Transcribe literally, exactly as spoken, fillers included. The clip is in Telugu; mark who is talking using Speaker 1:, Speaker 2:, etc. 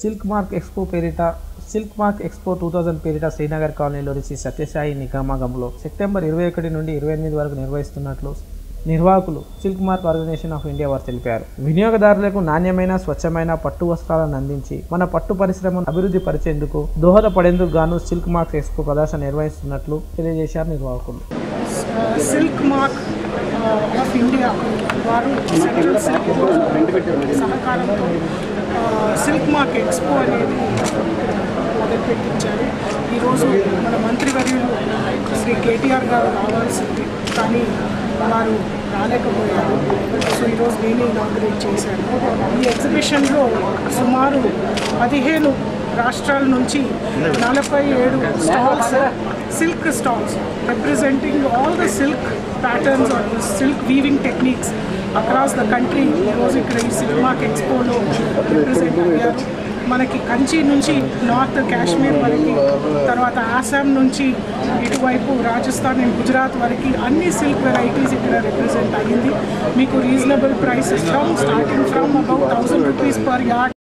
Speaker 1: సిల్క్ మార్క్ ఎక్స్పో పేరిట silk mark expo two thousand పేరిట శ్రీనగర్ కాలనీలోని శ్రీ సత్యసాయి నిగమగంలో సెప్టెంబర్ ఇరవై ఒకటి నుండి ఇరవై ఎనిమిది వరకు నిర్వహిస్తున్నట్లు నిర్వాహకులు silk mark organisation of India వారు తెలిపారు. వినియోగదారులకు నాణ్యమైన స్వచ్ఛమైన పట్టు వస్త్రాలను అందించి మన పట్టు పరిశ్రమను అభివృద్ధి పరిచేందుకు దోహదపడేందుకు గాను సిల్క్ మార్క్ ఎక్స్పో ప్రదర్శన నిర్వహిస్తున్నట్లు తెలియజేశారు నిర్వాహకులు.
Speaker 2: సిల్క్ మార్క్ ఆఫ్ ఇండియా వారు సెంట్రల్ సిల్క్ సహకారంతో సిల్క్ మార్క్ ఎక్స్పో అనేది మొదలుపెట్టించారు. ఈరోజు మన మంత్రివర్యులు శ్రీ కేటీఆర్ గారు రావాల్సింది, కానీ వారు రాలేకపోయారు. సో ఈరోజు నేను ఇనాగ్రేట్ చేశాను. ఈ ఎగ్జిబిషన్లో సుమారు పదిహేను రాష్ట్రాల నుంచి నలభై ఏడు stalls, silk stalls representing all the silk patterns or silk weaving techniques across the country ఈరోజు ఇక్కడ ఈ సిల్క్ మార్క్ ఎక్స్పోలో రిప్రజెంట్ అయ్యారు. మనకి కంచి నుంచి నార్త్ కాశ్మీర్ వరకు, తర్వాత ఆసాం నుంచి ఇటువైపు రాజస్థాన్ అండ్ గుజరాత్ వరకు అన్ని సిల్క్ వెరైటీస్ ఇక్కడ రిప్రజెంట్ అయ్యింది. మీకు reasonable prices from starting from about thousand rupees per yard